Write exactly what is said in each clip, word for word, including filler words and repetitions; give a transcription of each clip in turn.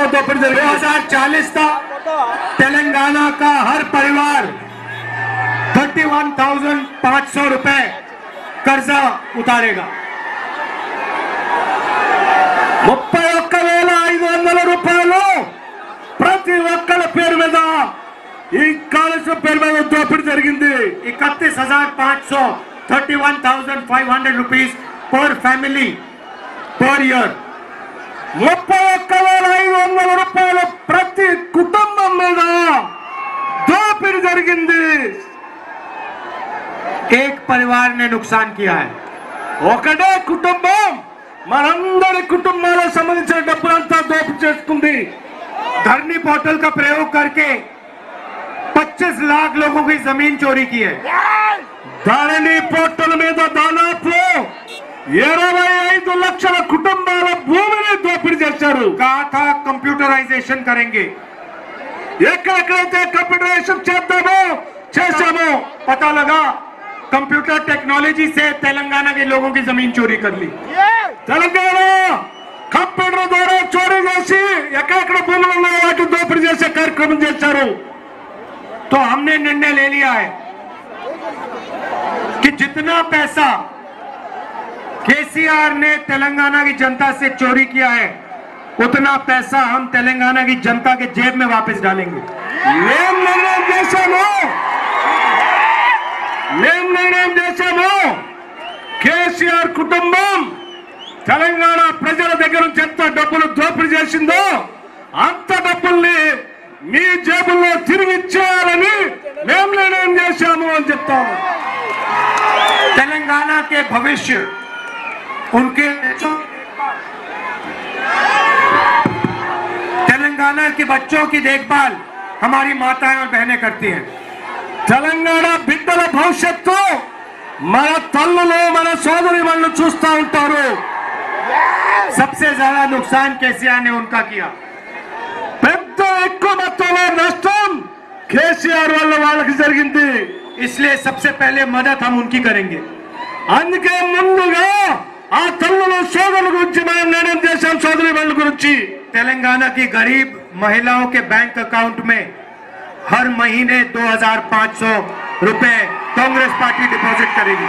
ప్రభుత్వంలో దోపిడీ జరిగింది। दो हज़ार चालीस तक तेलंगाना का हर परिवार इकतीस हज़ार पाँच सौ रुपए कर्जा उतारेगा। ముప్పై ఒక్క వేల ఐదు వందల రూపాయలు ప్రతి ఒక్కరి పేరు మీద ఈ కాళేశ్వరం పేరు మీద దోపిడీ జరిగింది। इकतीस हज़ार पाँच सौ इकतीस हज़ार पाँच सौ रुपीस पर फैमिली पर ईयर। ముప్పై ఒక్క వేల ఐదు వందల రూపాయలు ప్రతి కుటుంబం మీద దోపిడీ జరిగింది। एक परिवार ने नुकसान किया है। ఒకటే కుటుంబం మనందరి కుటుంబాలకు సంబంధించిన డబ్బులంతా దోపిడీ చేసుకుంది। धरनी पोर्टल का प्रयोग करके पच्चीस लाख लोगों की जमीन चोरी की है। धरनी पोर्टल మీద దాదాపు ఇరవై ఐదు లక్షల కుటుంబాల భూమిని దోపిడీ చేశారు। कहा था कंप्यूटराइजेशन करेंगे। ఎక్కడెక్కడైతే కంప్యూటరైజేషన్ చేద్దామో చేశామో पता लगा कंप्यूटर टेक्नोलॉजी से तेलंगाना के लोगों की जमीन चोरी कर ली। तेलंगाना कंप्यूटर द्वारा चोरी చేసి ఎక్కడెక్కడ భూములు ఉన్నాయో వాటి దోపిడీ చేసే కార్యక్రమం చేశారు। तो हमने निर्णय ले लिया है कि जितना पैसा केसीआर ने तेलंगाना की जनता से चोरी किया है उतना पैसा हम तेलंगाना की जनता के जेब में वापस डालेंगे। మేము నిర్ణయం చేశాము మేము నిర్ణయం చేశాము కేసీఆర్ కుటుంబం తెలంగాణ ప్రజల దగ్గర నుంచి ఎంత డబ్బులు దోపిడీ చేసిందో అంత డబ్బుల్ని మీ జేబుల్లో తిరిగి ఇచ్చేయాలని మేము నిర్ణయం చేశాము అని చెప్తాము। तेलंगाना के भविष्य उनके तेलंगाना के बच्चों की देखभाल हमारी माताएं और बहनें करती हैं। తెలంగాణ బిడ్డల భవిష్యత్తు మన తల్లులు మన సోదరిమణులు చూస్తూ ఉంటారు। सबसे ज्यादा नुकसान केसीआर ने उनका किया। పెద్ద ఎక్కువ మొత్తంలో నష్టం కేసీఆర్ వల్ల వాళ్ళకి జరిగింది। इसलिए सबसे पहले मदद हम उनकी करेंगे। అందుకే ముందుగా ఆ తల్లులు సోదరుల గురించి మనం నిర్ణయం చేశాం। సోదరిమణుల గురించి तेलंगाना की गरीब महिलाओं के बैंक अकाउंट में हर महीने दो हज़ार पाँच सौ रुपए कांग्रेस पार्टी डिपॉजिट करेगी।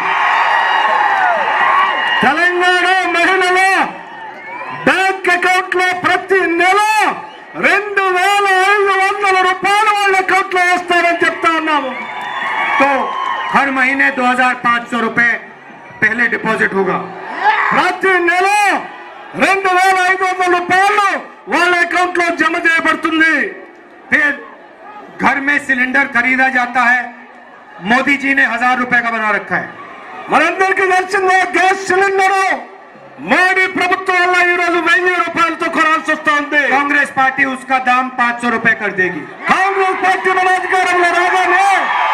తెలంగాణ మహిళల బ్యాంక్ అకౌంట్ లో ప్రతి నెల రెండు వేల ఐదు వందల రూపాయలు వాళ్ళ అకౌంట్ లో వేస్తారని చెప్తా ఉన్నాము। तो हर महीने दो हज़ार पाँच सौ रुपए पहले डिपॉजिट होगा। ప్రతి నెల రెండు వేల ఐదు వందల రూపాయలు వాళ్ళ అకౌంట్ లో జమ చేయబడుతుంది। फिर घर में सिलेंडर खरीदा जाता है। मोदी जी ने हजार रुपए का बना रखा है। మనందరికీ తెలిసిందే గ్యాస్ సిలిండర్ మోడీ ప్రభుత్వం వల్ల ఈ రోజు వెయ్యి రూపాయలతో కొనాల్సి వస్తుంది। కాంగ్రెస్ పార్టీ उसका दाम पाँच सौ रुपए कर देगी। కాంగ్రెస్ పార్టీ మన అధికారంలో రాగానే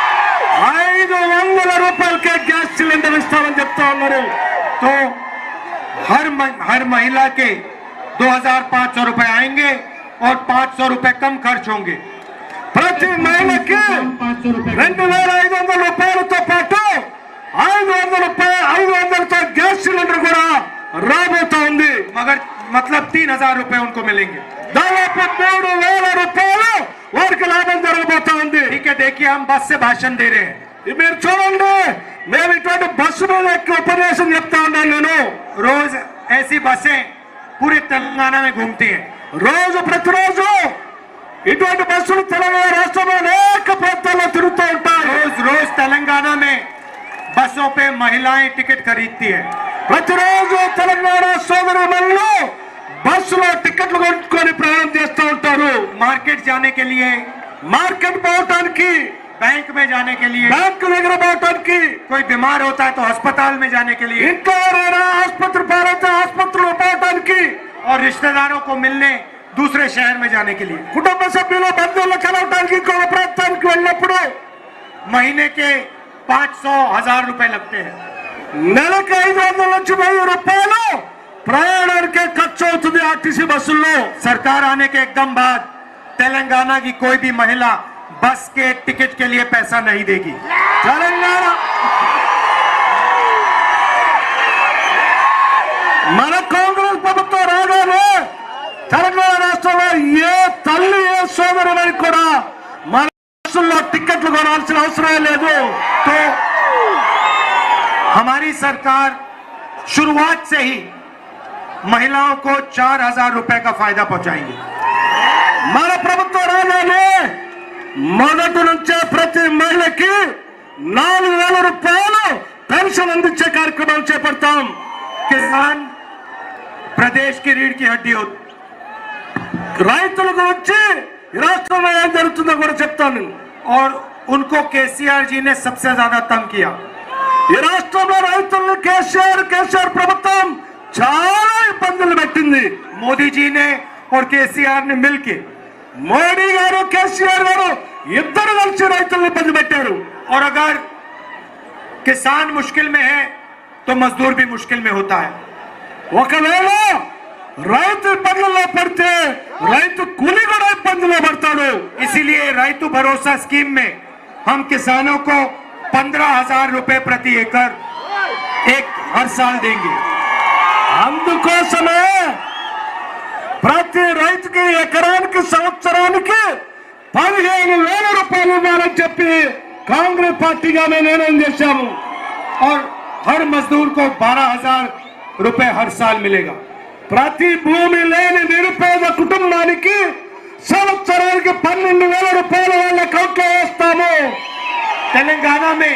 ఐదు వందల రూపాయలకే గ్యాస్ సిలిండర్ ఇస్తామని చెప్తా ఉన్నారు। तो हर हर महिला के दो हज़ार पाँच सौ रुपए आएंगे और पाँच सौ रुपए कम खर्च होंगे। ప్రతి మహిళకి రెండు వేల ఐదు వందల రూపాయలతో పాటు ఐదు వందల రూపాయలు ఐదు వందలతో గ్యాస్ సిలిండర్ కూడా రాబోతా ఉంది। मगर मतलब तीन हजार रुपए उनको मिलेंगे। దాదాపు మూడు వేల రూపాయలు వారికి లాభం జరగబోతా ఉంది। ठीक है, देखिए हम बस से भाषण दे रहे हैं। మీరు చూడండి మేము ఇటువంటి బస్సు మీద ఎక్కి ఉపన్యాసం చెప్తా ఉన్నాను। నేను रोज ऐसी बसें पूरे तेलंगाना में घूमती हैं। రోజు ప్రతిరోజు ఇటువంటి బస్సులు తెలంగాణ రాష్ట్రంలో అనేక ప్రాంతాల్లో తిరుగుతూ ఉంటాయి। रोज रोज तेलंगाना में बसों पे महिलाएं टिकट खरीदती है। ప్రతిరోజు తెలంగాణ సోదరులు బస్సులో టికెట్లు కొనుక్కొని ప్రయాణం చేస్తూ ఉంటారు। మార్కెట్ जाने के लिए మార్కెట్ పోవడానికి, बैंक में जाने के लिए बैंक దగ్గర పోవడానికి, कोई बीमार होता है तो अस्पताल में जाने के लिए, ఇంట్లో ఎవరైనా ఆసుపత్రి పాలైతే ఆసుపత్రిలో పోవడానికి, और रिश्तेदारों को मिलने दूसरे शहर में जाने के लिए, కుటుంబ సభ్యులు బంధువులు కలవడానికి ఇంకో ప్రాంతానికి వెళ్ళినప్పుడు महीने के पाँच सौ हजार रुपए लगते हैं। నెలకు ఐదు వందల నుంచి వెయ్యి రూపాయలు ప్రయాణానికి ఖర్చు అవుతుంది ఆర్టీసీ బస్సుల్లో। सरकार आने के एकदम बाद तेलंगाना की कोई भी महिला बस के टिकट के लिए पैसा नहीं देगी। तेलंगाना మన కాంగ్రెస్ ప్రభుత్వం రాగానే తెలంగాణ రాష్ట్రంలో ఏ తల్లి ఏ సోదరుని కూడా మన రాష్ట్రంలో టికెట్లు కొనాల్సిన అవసరం లేదు. तो हमारी सरकार शुरुआत से ही महिलाओं को चार हजार रुपए का फायदा पहुंचाएंगे. మన ప్రభుత్వం రాగానే మొదటి నుంచే ప్రతి మహిళకి నాలుగు వేల రూపాయలు పెన్షన్ అందించే కార్యక్రమం చేపడతాం. किसान प्रदेश की रीढ़ की हड्डी होती. రైతుల గురించి రాష్ట్రంలో ఏం జరుగుతుందో కూడా చెప్తాను. और उनको केसीआर जी ने सबसे ज्यादा तंग किया. ఈ రాష్ట్రంలో రైతులను కేసీఆర్ కేసీఆర్ ప్రభుత్వం చాలా ఇబ్బందులు పెట్టింది. मोदी जी ने और केसीआर ने मिलकर, మోడీ గారు కేసీఆర్ గారు ఇద్దరు కలిసి రైతులను ఇబ్బంది పెట్టారు. और अगर किसान मुश्किल में है तो मजदूर भी मुश्किल में होता है. ఒకవేళ రైతు ఇబ్బందుల్లో పడితే రైతు కూలి కూడా ఇబ్బందుల్లో పడతాడు. इसीलिए రైతు भरोसा स्कीम में हम किसानों को पंद्रह हजार रुपए प्रति एकड़ एक हर साल देंगे. అందుకోసమే ప్రతి రైతుకి ఎకరానికి సంవత్సరానికి పదిహేను వేల రూపాయలు ఇవ్వాలని చెప్పి కాంగ్రెస్ పార్టీగా మేము నిర్ణయం చేశాము. और हर मजदूर को बारह हजार रुपए हर साल मिलेगा. ప్రతి భూమి లేని నిరుపేద కుటుంబానికి సంవత్సరానికి పన్నెండు వేల రూపాయలు వాళ్ళ అకౌంట్లో వేస్తాము. तेलंगाना में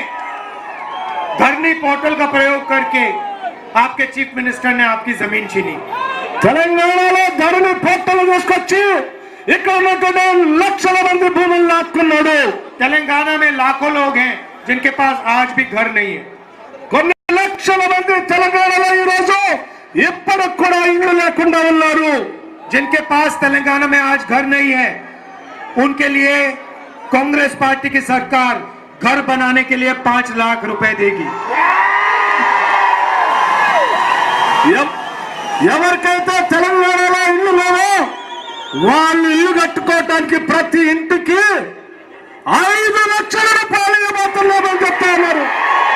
धरनी पोर्टल का प्रयोग करके आपके चीफ मिनिस्टर ने आपकी जमीन छीनी. తెలంగాణలో ధరణి పోర్టల్ తీసుకొచ్చి ఇక్కడ ఉన్నటువంటి లక్షల మంది భూములు లాక్కున్నాడు. तेलंगाना में लाखों लोग हैं जिनके पास आज भी घर नहीं है. కొన్ని లక్షల మంది తెలంగాణలో ఈ రోజు ఇప్పటికి కూడా ఇల్లు లేకుండా ఉన్నారు. जिनके पास तेलंगाना में आज घर नहीं है, उनके लिए कांग्रेस पार्टी की सरकार घर बनाने के लिए पांच लाख रुपए देगी. ఎవ- ఎవరికైతే తెలంగాణలో ఇల్లు లేవో వాళ్ళు ఇల్లు కట్టుకోవటానికి ప్రతి ఇంటికి ఐదు లక్షల రూపాయలు ఇవ్వబోతున్నామని చెప్తా ఉన్నారు.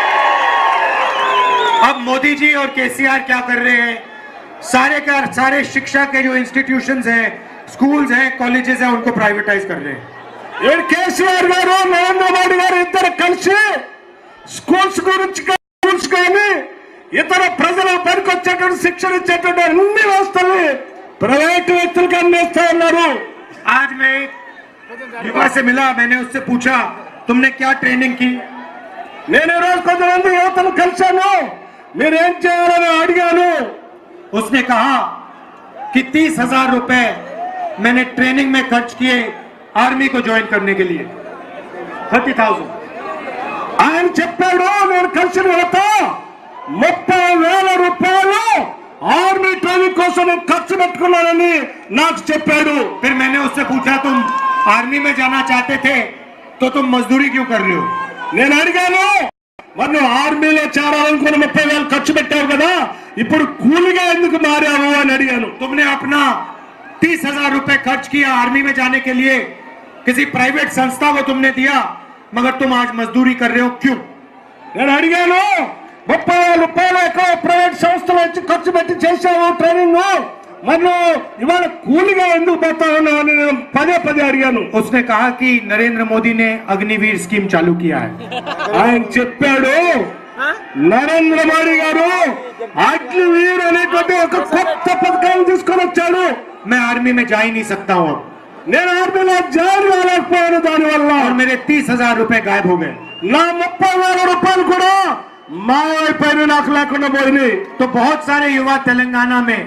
अब मोदी जी और केसीआर क्या कर रहे हैं? सारे का सारे शिक्षा के जो इंस्टीट्यूशंस हैं, स्कूल्स हैं, कॉलेजेस हैं, उनको प्राइवेटाइज कर रहे हैं. ఈడు కేసీఆర్ గారు నరేంద్ర మోడీ గారు ఇద్దరు కలిసి స్కూల్స్ గురించి కా- స్కూల్స్ కానీ ఇతర ప్రజల పనికొచ్చేటువంటి శిక్షణ ఇచ్చేటువంటి అన్ని వ్యవస్థల్ని ప్రైవేటు వ్యక్తులకు అందిస్తా ఉన్నారు. आज मैं एक युवा से मिला, मैंने उससे पूछा तुमने क्या ट्रेनिंग की? నేను ఈ రోజు కొంతమంది యువతను కలిశాను, మీరేం చేయాలని అడిగాను. उसने कहा कि तीस हजार रुपए मैंने ट्रेनिंग में खर्च किए आर्मी को ज्वाइन करने के लिए. Thirty thousand. ఆయన చెప్పాడు నేను కలిసిన యువత ముప్పై వేల రూపాయలు ఆర్మీ ట్రైనింగ్ కోసం నేను ఖర్చు పెట్టుకున్నానని నాకు చెప్పాడు. फिर मैंने उससे पूछा तुम आर्मी में जाना चाहते थे तो तुम मजदूरी क्यों कर रहे हो? నేను అడిగాను, మరి నువ్వు ఆర్మీలో చేరాలనుకుని ముప్పై వేలు ఖర్చు పెట్టావు కదా, ఇప్పుడు కూలిగా ఎందుకు మారావు అని అడిగాను. तुमने अपना तीस हजार रुपए खर्च किया आर्मी में जाने के लिए, किसी प्राइवेट संस्था को तुमने दिया, मगर तुम आज मजदूरी कर रहे हो, क्यों? నేను అడిగాను, ముప్పై వేల రూపాయలు ఎక్కువ ప్రైవేట్ సంస్థలు వచ్చి ఖర్చు పెట్టి చేశావు ట్రైనింగ్, మరి నువ్వు ఇవాళ కూలిగా ఎందుకు పోతావు అని నేను పదే పదే అడిగాను. उसने कहा कि नरेंद्र मोदी ने अग्निवीर स्कीम चालू किया है. ఆయన చెప్పాడు, నరేంద్ర మోడీ గారు అగ్నివీర్ అనేటువంటి ఒక కొత్త పథకాన్ని తీసుకొని వచ్చాడు. मैं आर्मी में जा ही नहीं सकता हूँ अब. నేను ఆర్మీలో జాయిన్ కాలేకపోయాను, దానివల్ల और मेरे तीस हजार रुपए गायब हो गए. నా ముప్పై వేల రూపాయలు కూడా మాయమైపోయిన, నాకు లేకుండా పోయినాయి. तो बहुत सारे युवा तेलंगाना में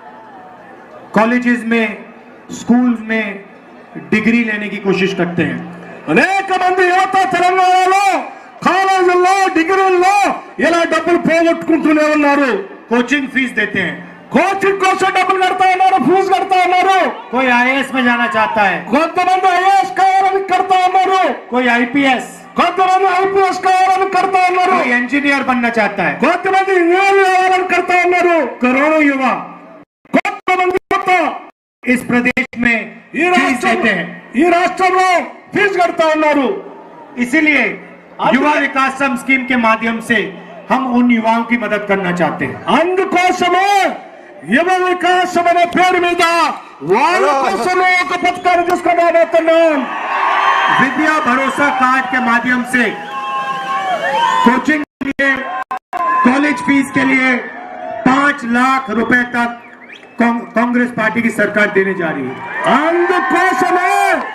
कॉलेजेस में, स्कूल्स में डिग्री लेने की कोशिश करते हैं. అనేక మంది యువత తెలంగాణలో కాలేజీల్లో డిగ్రీల్లో ఇలా డబ్బులు పోగొట్టుకుంటూనే ఉన్నారు. कोचिंग फीस देते हैं. కోచింగ్ కోసం డబ్బులు కడతా ఉన్నారు, ఫీజు కడతా ఉన్నారు. कोई आईएएस में जाना चाहता है, కొంతమంది ఐఏఎస్ కావాలని కడతా ఉన్నారు, कोई आईपीएस, కొంతమంది ఐపీఎస్ కావాలని కడతా ఉన్నారు, कोई इंजीनियर बनना चाहता है. కొంతమంది ఇంజనీర్లు కావాలని కడతా ఉన్నారు. करोड़ों युवा కొంతమంది యువత इस प्रदेश में ఈ फीस రాష్ట్రం देते हैं. ఈ రాష్ట్రంలో ఫీజు కడతా ఉన్నారు. इसीलिए युवा विकास सम स्कीम के माध्यम से हम उन युवाओं की मदद करना चाहते हैं. అందుకోసమే యువ వికాసం అనే పేరు మీద వాళ్ళ కోసం ఒక పథకాన్ని తీసుకురాబోతున్నాం. विद्या भरोसा कार्ड के माध्यम से कोचिंग के लिए, कॉलेज फीस के लिए पांच लाख रुपए तक कांग्रेस पार्टी की सरकार देने जा रही है. అందుకోసమే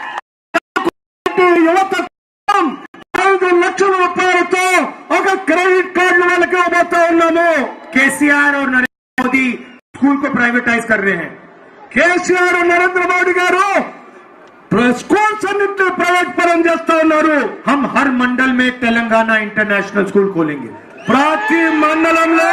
యువత ఐదు లక్షల రూపాయలతో ఒక క్రెడిట్ కార్డు వాళ్ళకి ఇవ్వబోతా ఉన్నాము. केसीआर और नरेंद्र मोदी स्कूल को प्राइवेटाइज कर रहे हैं. కేసీఆర్ నరేంద్ర మోడీ గారు స్కూల్స్ అన్నింటినీ ప్రైవేట్ పరం చేస్తా ఉన్నారు. हम हर मंडल में तेलंगाना इंटरनेशनल स्कूल खोलेंगे. ప్రతి మండలంలో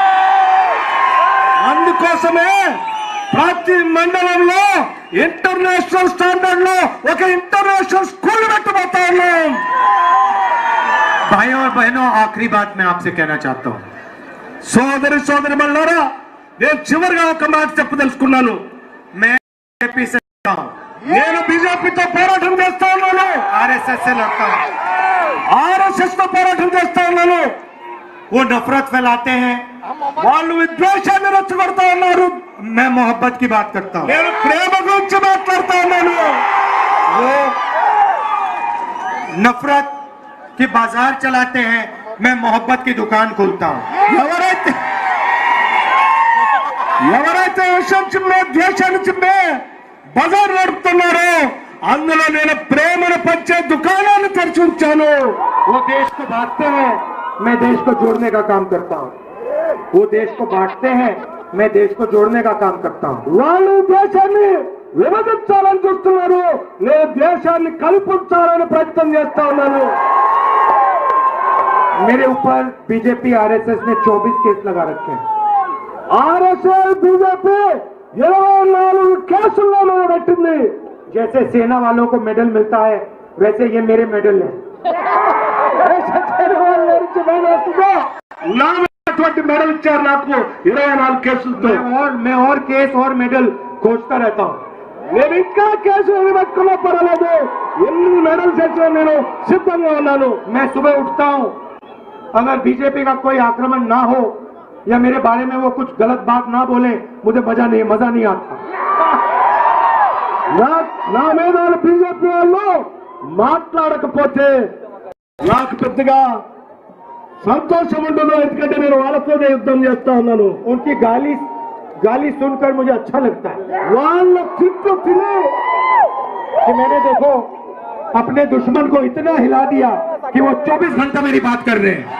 అందుకోసమే ప్రతి మండలంలో ఇంటర్నేషనల్ స్టాండర్డ్ లో ఒక ఇంటర్నేషనల్ స్కూల్ పెట్టబోతా ఉన్నాం. भाइयों और बहनों, आखिरी बात मैं आपसे कहना चाहता हूं. సోదరి సోదరి మల్లారా, నేను చివరిగా ఒక మాట చెప్పదలుచుకున్నాను. मैं बीजेपी से लड़ता हूं, నేను బీజేపీతో పోరాటం చేస్తా ఉన్నాను, आरएसएस से लड़ता हूं. ఆర్ఎస్ఎస్ తో పోరాటం చేస్తా ఉన్నాను. वो नफरत फैलाते हैं, వాళ్ళు విద్వేషాన్ని రెచ్చగొడతా ఉన్నారు. मैं मोहब्बत की बात करता हूं. నేను ప్రేమ గురించి మాట్లాడుతా ఉన్నాను. वो नफरत की बाजार चलाते हैं, मैं मोहब्बत की दुकान खोलता हूं. ఎవరైతే ఎవరైతే విషయం చిమ్మే ద్వేషాన్ని చిమ్మే బజార్ నడుపుతున్నారో అందులో నేను ప్రేమను పంచే దుకాణాన్ని తెరిచి ఉంచాను. वो देश को बांटते हैं, मैं देश को जोड़ने का काम करता हूं. वो देश को बांटते हैं, मैं देश को जोड़ने का काम करता हूं. వాళ్ళు దేశాన్ని విభజించాలని చూస్తున్నారు, నేను దేశాన్ని కల్పించాలని ప్రయత్నం చేస్తా ఉన్నాను. मेरे ऊपर बीजेपी आरएसएस ने चौबीस केस लगा रखे हैं. ఆర్ఎస్ఎస్ బీజేపీ ఇరవై నాలుగు కేసుల్లో మీద పెట్టింది. जैसे सेना वालों को मेडल मिलता है, वैसे ये मेरे मेडल है. నా అటువంటి మెడల్ ఇచ్చారు నాకు ఇరవై నాలుగు కేసులతో. मैं और मैं और केस और मेडल खोजता रहता हूं. నేను ఇంకా కేసులు పెట్టుకున్నా పర్వాలేదు, ఎన్ని మెడల్స్ వచ్చినా నేను సిద్ధంగా ఉన్నాను. मैं सुबह उठता हूं, अगर बीजेपी का कोई आक्रमण ना हो या मेरे बारे में वो कुछ गलत बात ना बोले, मुझे मजा नहीं मजा नहीं आता. నా నా మీద బీజేపీ వాళ్ళు మాట్లాడకపోతే నాకు పెద్దగా సంతోషం ఉండదు, ఎందుకంటే నేను వాళ్ళతోనే యుద్ధం చేస్తా ఉన్నాను. उनकी गाली गाली सुनकर मुझे अच्छा लगता है వాళ్ళ తిట్లు తిని कि मैंने देखो अपने दुश्मन को इतना हिला दिया कि वो चौबीस घंटा मेरी बात कर रहे हैं.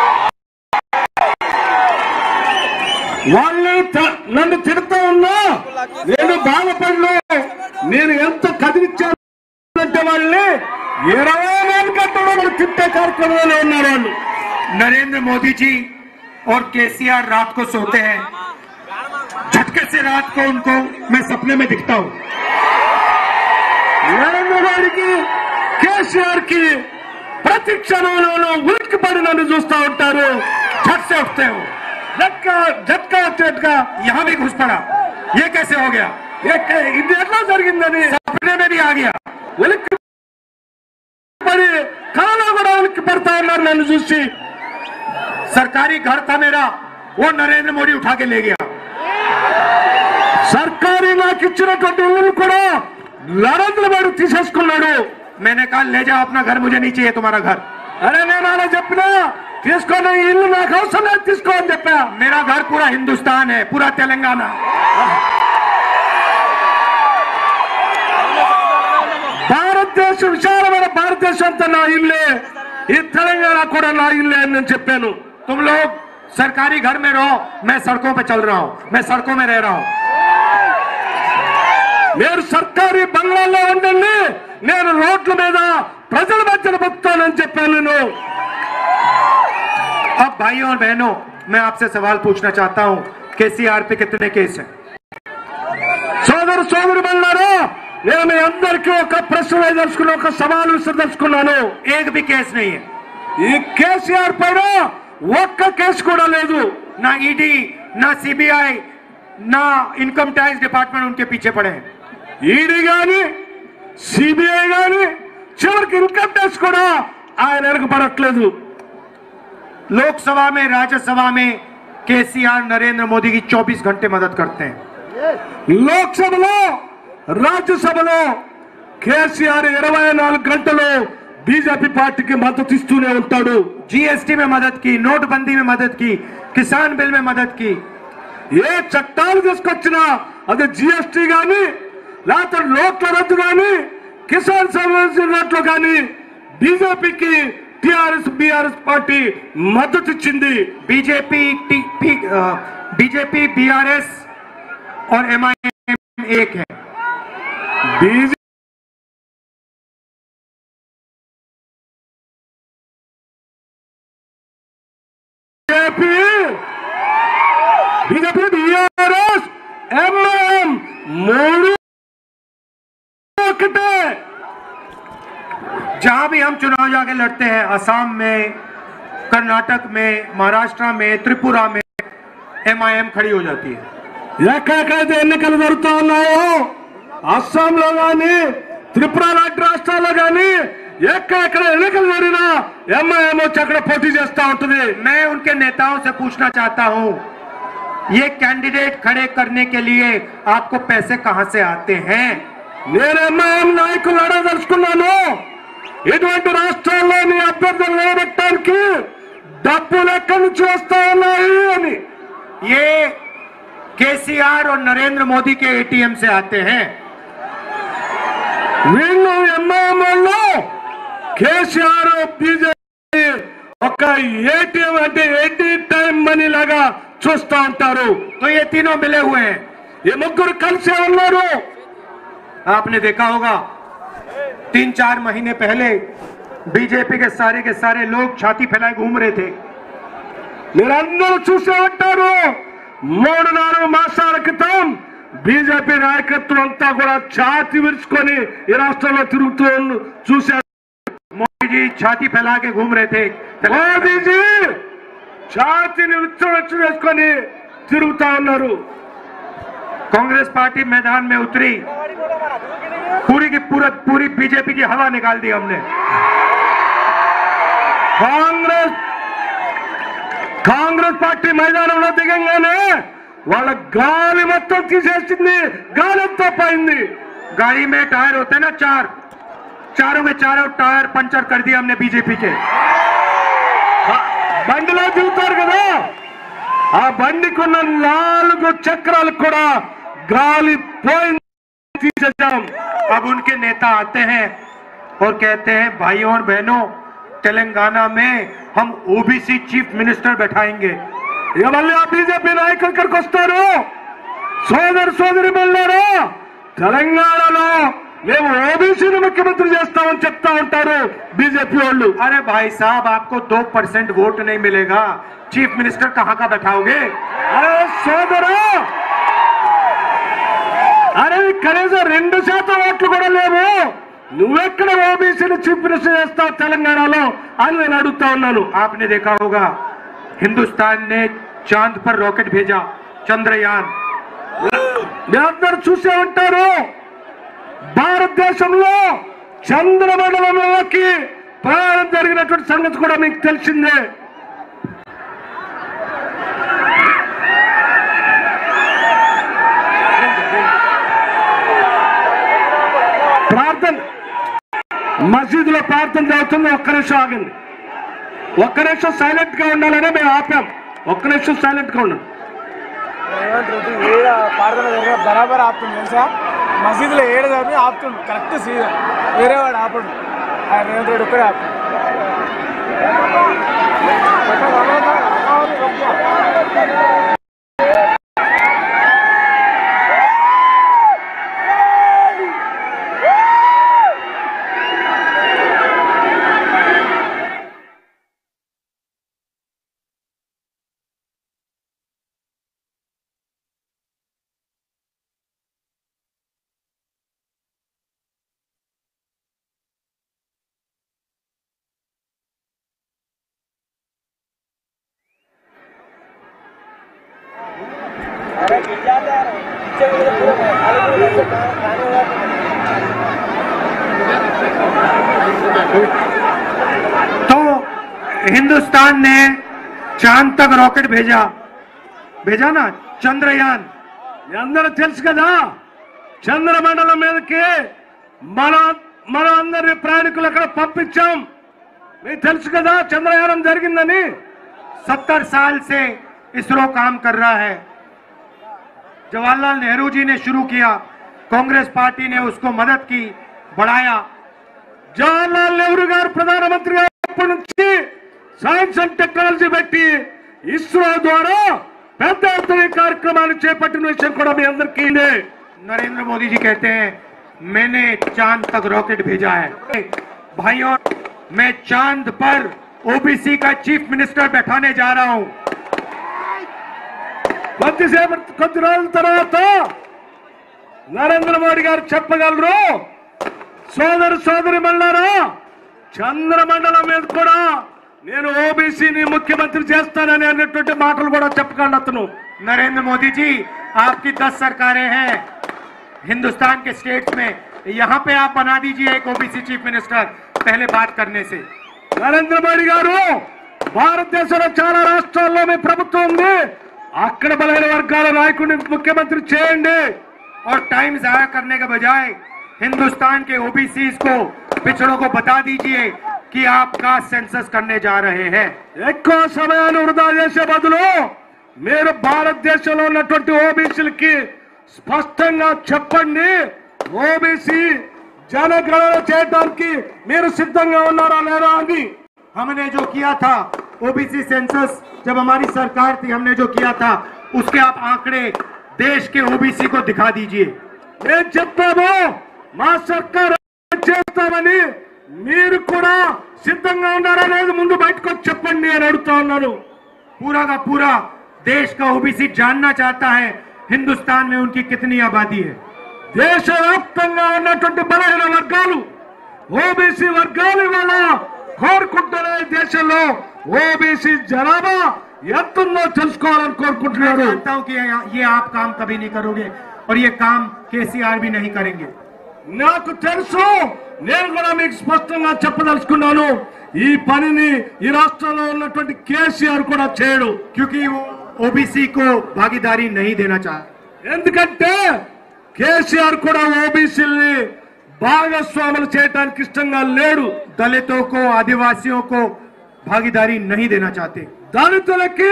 వాళ్ళు త- నన్ను తిడుతూ ఉన్నా నేను బాధపడను. నేను ఎంత కదిలిచ్చానంటే వాళ్ళని ఇరవై నాలుగు గంటలు నన్ను తిట్టే కార్యక్రమంలో ఉన్నారు వాళ్ళు. नरेंद्र मोदी जी और केसीआर रात को सोते हैं, झटके से रात को उनको मैं सपने में दिखता हूं. నరేంద్ర మోడీకి కేసీఆర్ కి ప్రతి క్షణంలోనూ ఉలిక్కి పడి నన్ను చూస్తా ఉంటారు. झट से उठते हो, జట్కా జట్కా జట్కా यहां भी घुस पड़ा. ये कैसे हो गया? ఎక్క- ఇది ఎట్లా జరిగిందని सपने में भी आ गया. ఉలిక్కి పడి కళలో కూడా ఉలిక్కి పడతా ఉన్నారు నన్ను చూసి. सरकारी घर था मेरा, वो नरेंद्र मोदी उठा के ले गया. సర్కారీ నాకు ఇచ్చినటువంటి ఇల్లు కూడా నరేంద్ర మోడీ తీసేసుకున్నాడు. मैंने कहा ले जाओ अपना घर, मुझे नहीं चाहिए तुम्हारा घर. అరే నేను అలా చెప్పినా తీసుకొని ఈ ఇల్లు నాకు అవసరం లేదు తీసుకో అని చెప్పా. मेरा घर पूरा हिंदुस्तान है, पूरा तेलंगाना. భారతదేశం విశాలమైన భారతదేశం అంతా నా ఇల్లే, ఈ తెలంగాణ కూడా నా ఇల్లే అని నేను చెప్పాను. तुम लोग सरकारी घर में रहो, मैं सड़कों पे चल रहा हूं, मैं सड़कों में रह रहा हूं. మీరు సర్కారీ బంగ్లాల్లో ఉండండి, నేను రోడ్ల మీద ప్రజల మధ్యన బతుకుతానని చెప్పాను నేను. अब भाइयों और बहनों, मैं आपसे सवाल पूछना चाहता हूं, केसीआर पे कितने केस हैं? సోదరు సోదరు మళ్ళారా, నేను మీ అందరికీ ఒక ప్రశ్న వేదలుచుకున్న ఒక సవాలు విసరదలుచుకున్నాను. एक भी केस नहीं है. ఈ కేసీఆర్ పైన ఒక్క కేసు కూడా లేదు. ना ईडी, ना सीबीआई, ना इनकम टैक्स डिपार्टमेंट उनके पीछे पड़े हैं. ఈడీ గాని సిబిఐ గాని చివరికి ఇన్కమ్ ట్యాక్స్ కూడా ఆయన వెనకబడట్లేదు. लोकसभा में, राज्यसभा में केसीआर नरेंद्र मोदी की चौबीस घंटे मदद करते हैं। లోక్సభలో రాజ్యసభలో కేసీఆర్ ఇరవై నాలుగు గంటలు బీజేపీ పార్టీకి మద్దతు ఇస్తూనే ఉంటాడు। जीएसटी में मदद की, नोटबंदी में मदद की, किसान बिल में मदद की। ఏ చట్టాలు తీసుకొచ్చినా అది జిఎస్టీ గాని లేకపోతే నోట్ల రద్దు గాని కిసాన్ సంబంధించిన నోట్లు గాని బీజేపీకి టీఆర్ఎస్ బీఆర్ఎస్ పార్టీ మద్దతు ఇచ్చింది। बीजेपी बीजेपी बीआरएस और एमआईएम एक है। బీజేపీ బీజేపీ బీఆర్ఎస్ ఎంఐఎం మూడు ఒకటే। जहां भी हम चुनाव जाके लड़ते हैं, असम में, कर्नाटक में, महाराष्ट्र में, त्रिपुरा में, एमआईएम खड़ी हो जाती है। ఎక్కడెక్కడైతే ఎన్నికలు జరుగుతూ ఉన్నాయో అస్సాంలో గాని త్రిపుర లాంటి రాష్ట్రాల్లో గాని ఎక్కడెక్కడ ఎన్నికలు జరిగినా ఎంఐఎం వచ్చి అక్కడ పోటీ చేస్తా ఉంటుంది। मैं उनके नेताओं से पूछना चाहता हूं, ये कैंडिडेट खड़े करने के लिए आपको पैसे कहां से आते हैं? నేను ఎంఐఎం నాయకులు అడగదలుచుకున్నాను, ఇటువంటి రాష్ట్రాల్లో నీ అభ్యర్థులు నిలబెట్టడానికి డబ్బులు ఎక్కడి నుంచి వస్తా ఉన్నాయి అని। ये केसीआर और नरेंद्र मोदी के एटीएम से आते हैं। వీళ్ళు ఎంఐఎం వాళ్ళు కేసీఆర్ బీజేపీ ఒక ఏటీఎం అంటే ఎనీ టైం మనీ లాగా చూస్తా ఉంటారు। तो ये तीनों मिले हुए हैं। ఈ ముగ్గురు కలిసే ఉన్నారు। आपने देखा होगा तीन चार महीने पहले बीजेपी के सारे के सारे लोग छाती फैलाए घूम रहे थे। మీరందరూ చూసే ఉంటారు, మూడు నాలుగు మాసాల క్రితం బీజేపీ నాయకత్వం అంతా కూడా ఛాతి విరుచుకొని ఈ రాష్ట్రంలో తిరుగుతూ చూశారు। मोदी जी छाती फैला के घूम रहे थे। మోదీజీ ఛాతిని విచ్చవచ్చు వేసుకొని తిరుగుతా ఉన్నారు। कांग्रेस पार्टी मैदान में उतरी, पूरी की पूरा पूरी बीजेपी की हवा निकाल दी हमने। కాంగ్రెస్ కాంగ్రెస్ పార్టీ మైదానంలో దిగంగానే వాళ్ళ గాలి మొత్తం తీసేసింది, గాలి అంతా పోయింది। गाड़ी में टायर होते हैं ना चार, चारों के चारों टायर पंचर कर दिए हमने बीजेपी के। బండిలో దిగుతారు కదా, ఆ బండికున్న నాలుగు చక్రాలు కూడా గాలి పోయింది, తీసేసాం। अब उनके नेता आते हैं और कहते हैं भाइयों और बहनों, तेलंगाना में हम ओबीसी चीफ मिनिस्टर बैठाएंगे। ఇక మళ్ళీ ఆ బీజేపీ నాయకులు ఇక్కడికి వస్తారు, సోదరు సోదరి మళ్ళారా తెలంగాణలో మేము ఓబీసీని ముఖ్యమంత్రి చేస్తామని చెప్తా ఉంటారు బీజేపీ వాళ్ళు। अरे भाई साहब, आपको दो परसेंट वोट नहीं मिलेगा, चीफ मिनिस्टर कहां का बैठाओगे? అరే సోదరు, అరే కనీసం రెండు శాతం ఓట్లు కూడా లేవు, నువ్వెక్కడ ఓబీసీని చీఫ్ మినిస్టర్ చేస్తావు తెలంగాణలో అని నేను అడుగుతా ఉన్నాను। आपने देखा होगा हिंदुस्तान ने चांद पर रॉकेट भेजा, चंद्रयान। మీరందరూ చూసే ఉంటారు, భారతదేశంలో చంద్రమండలంలోకి ప్రయాణం జరిగినటువంటి సంగతి కూడా మీకు తెలిసిందే। ప్రార్థన మసీదులో ప్రార్థన జరుగుతుంది, ఒక్క నిమిషం ఆగండి, ఒక్క నిమిషం సైలెంట్ గా ఉండాలని మేము ఆపాం, ఒక్క నిమిషం సైలెంట్ గా ఉండండి। రేవంత్ రెడ్డి ఏడ ప్రార్థన జరిగిన బరాబర్ ఆపుతుంది తెలుసా, మసీదులో ఏడు జరిగి ఆపుతుంది కరెక్ట్ సీజన్, వేరే వాడు ఆపడు, ఆయన రేవంత్ రెడ్డి ఒక్కడే ఆపుతుంది। तो हिंदुस्तान ने चांद तक रॉकेट भेजा, भेजा ना चंद्रयान। మీ అందరూ తెలుసు కదా చంద్రమండలం మీదకి మన మన అందరి ప్రయాణికులు అక్కడ పంపించాం మీకు తెలుసు కదా చంద్రయానం జరిగిందని। सत्तर साल से इसरो काम कर रहा है। जवाहरलाल नेहरू जी ने शुरू किया, कांग्रेस पार्टी ने उसको मदद की, बढ़ाया। జవహర్లాల్ నెహ్రూ గారు ప్రధానమంత్రిగా ఉన్నప్పటి నుంచి సైన్స్ అండ్ టెక్నాలజీ పెట్టి ఇస్రో ద్వారా పెద్ద ఎత్తున కార్యక్రమాలు చేపట్టిన విషయం కూడా మీ అందరికీ ఉంది। नरेंद्र मोदी जी कहते हैं मैंने चांद तक रॉकेट भेजा है। भाइयों, मैं चांद पर ओबीसी का चीफ मिनिस्टर बैठाने जा रहा हूं। కొద్దిసేపు కొద్ది రోజుల తర్వాత నరేంద్ర మోడీ గారు చెప్పగలరు సోదరు సోదరి మళ్ళారా చంద్రమండలం మీద కూడా నేను ఓబీసీని ముఖ్యమంత్రి చేస్తానని అనేటువంటి మాటలు కూడా చెప్పగలను అతను। नरेंद्र मोदी जी, आपकी दस सरकारें हैं हिंदुस्तान के स्टेट्स में, यहां पे आप बना दीजिए एक ओबीसी चीफ मिनिस्टर पहले बात करने से। నరేంద్ర మోడీ గారు భారతదేశంలో చాలా రాష్ట్రాల్లో మీ ప్రభుత్వం ఉంది, అక్కడ బలహీన వర్గాల నాయకుడిని ముఖ్యమంత్రి చేయండి। और टाइम जाया करने के बजाय हिंदुस्तान के ओबीसी को, पिछड़ों को बता दीजिए कि आप कास्ट सेंसस करने जा रहे हैं। ఎక్కువ సమయాన్ని వృధా చేసే బదులు మీరు భారతదేశంలో ఉన్నటువంటి ఓబీసీలకి స్పష్టంగా చెప్పండి ఓబీసీ జనగణన చేయడానికి మీరు సిద్ధంగా ఉన్నారా లేరా అని। हमने जो किया था ओबीसी सेंसस, जब हमारी सरकार थी हमने जो किया था उसके आप आंकड़े देश के ओबीसी को दिखा दीजिए। నేను చెప్తాము మా సర్కార్ చేస్తామని మీరు కూడా సిద్ధంగా ఉన్నారా లేదు ముందు బయటకు వచ్చి చెప్పండి అని అడుగుతా ఉన్నాను। पूरा का पूरा देश का ओबीसी जानना चाहता है हिंदुस्तान में उनकी कितनी आबादी है। దేశవ్యాప్తంగా ఉన్నటువంటి బలహీన వర్గాలు ఓబీసీ వర్గాలు ఇవాళ కోరుకుంటున్న దేశంలో ఓబీసీ జనాభా ఎంతుందో తెలుసుకోవాలని मैं కోరుకుంటున్నారు। जानता हूं कि ये आप काम कभी नहीं करोगे और ये काम केसीआर भी नहीं करेंगे। నాకు తెలుసు, నేను కూడా మీకు స్పష్టంగా చెప్పదలుచుకున్నాను ఈ పనిని ఈ రాష్ట్రంలో ఉన్నటువంటి కేసీఆర్ కూడా చేయడు। क्योंकि वो ओबीसी को भागीदारी नहीं देना चाहते। ఎందుకంటే కేసీఆర్ కూడా ఓబీసీని భాగస్వాములు చేయడానికి ఇష్టంగా లేడు। दलितों को, आदिवासियों को भागीदारी नहीं देना चाहते। దళితులకి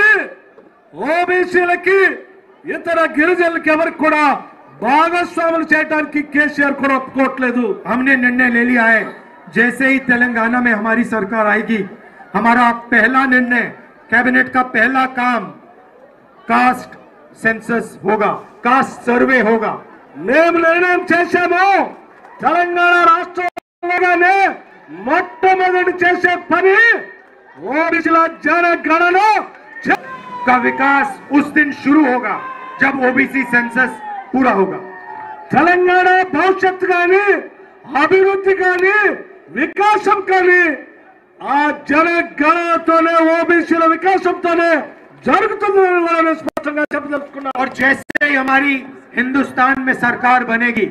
ఓబీసీలకి ఇతర గిరిజనులకి ఎవరికి కూడా భాగస్వాములు చేయడానికి కేసీఆర్ కూడా ఒప్పుకోవట్లేదు। हमने निर्णय ले लिया है, जैसे ही तेलंगाना में हमारी सरकार आएगी, हमारा पहला निर्णय, कैबिनेट का पहला काम कास्ट सेंसस होगा, कास्ट सर्वे होगा। మేము నిర్ణయం చేశాము తెలంగాణ రాష్ట్రంలోనే మొట్టమొదటి చేసే పని ఓబీసీల జనగణన का विकास उस दिन शुरू होगा जब ओबीसी सेंसस पूरा होगा। తెలంగాణ భవిష్యత్తు కానీ అభివృద్ధి కానీ వికాసం కానీ ఆ జనగణనతోనే ఓబీసీల వికాసంతోనే జరుగుతుందని కూడా స్పష్టంగా చెప్పదలుచుకున్నాను। और जैसे ही हमारी हिंदुस्तान में सरकार बनेगी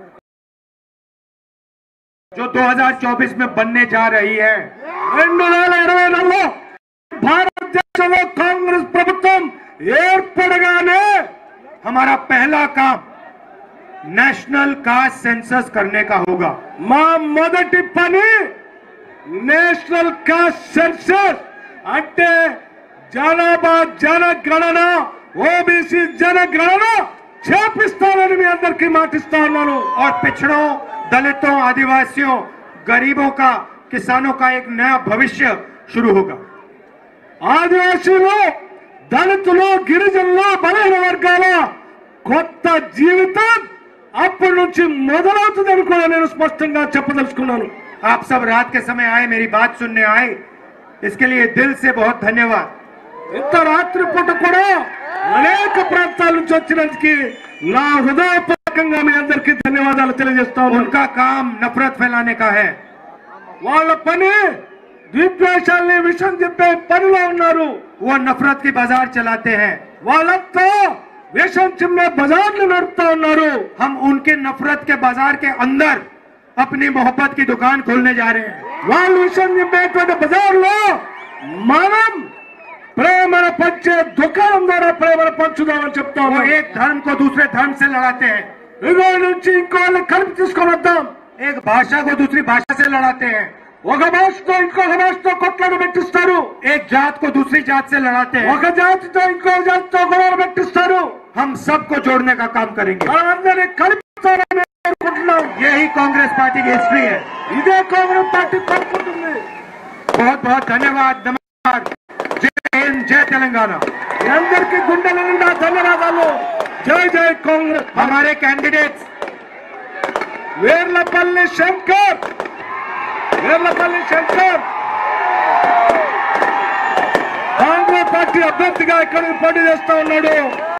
जो दो हज़ार चौबीस में बनने जा रही है, రెండు వేల ఇరవై నాలుగులో భారతదేశంలో కాంగ్రెస్ ప్రభుత్వం ఏర్పడగానే हमारा पहला काम नेशनल कास्ट सेंसस करने का होगा। మా మొదటి పని నేషనల్ కాస్ట్ సెన్సస్ అంటే జనాభా జనగణన ఓబీసీ జనగణన చేపిస్తానని మీ అందరికీ మాటిస్తా ఉన్నాను। और पिछड़ों, दलितों, आदिवासियों, गरीबों का, किसानों का एक नया भविष्य शुरू होगा। ఆదివాసీలు దళితులు గిరిజనులు బలహీన వర్గాల కొత్త జీవితం అప్పటి నుంచి మొదలవుతుందని కూడా నేను స్పష్టంగా చెప్పదలుచుకున్నాను। आप सब रात के समय आए, मेरी बात सुनने आए, इसके लिए दिल से बहुत धन्यवाद। ఇంత రాత్రి పూట కూడా అనేక ప్రాంతాల నుంచి వచ్చినందుకు నా హృదయపూర్వకంగా మీ అందరికీ ధన్యవాదాలు తెలియజేస్తాను। उनका काम नफरत फैलाने का है। వాళ్ళ పని విద్వేషాల్ని విషం చెప్పే పనిలో ఉన్నారు। वो नफरत की बाजार चलाते हैं। వాళ్ళంతా విషం చిమ్మే బజార్లు నడుపుతా ఉన్నారు। हम उनके नफरत के बाजार के अंदर अपनी मोहब्बत की दुकान खोलने जा रहे हैं। వాళ్ళు విషం చిమ్మేటువంటి బజార్లో మనం ప్రేమను పంచే దుకాణం ద్వారా ప్రేమను పంచుదామని చెప్తాం. वो एक धर्म को दूसरे धर्म से लड़ाते हैं, ఇగో నుంచి ఇంకోళ్ళని కలిపి తీసుకొని వద్దాం. एक भाषा को दूसरी भाषा से लड़ाते हैं, ఒక భాషతో ఇంకొక భాషతో కొట్లాడు పెట్టిస్తారు. एक जात को दूसरी जात से लड़ाते हैं. ఒక జాతితో ఇంకో జాతితో గొడవలు పెట్టిస్తారు. हम सबको जोड़ने का काम करेंगे. మనందరినీ కలిపిస్తారని అనుకుంటున్నాం. यही कांग्रेस पार्टी की हिस्ट्री है. ఇదే కాంగ్రెస్ పార్టీ కోరుకుంటుంది. बहुत बहुत धन्यवाद. नमस्कार. जय हिंद, जय तेलंगाना. మీ అందరికీ గుండెల నిండా ధన్యవాదాలు. జై జై కాంగ్రెస్. हमारे कैंडिडेट्स వేర్లపల్లి శంకర్ వేర్లపల్లి శంకర్ కాంగ్రెస్ పార్టీ అభ్యర్థిగా ఇక్కడ పోటీ చేస్తా ఉన్నాడు.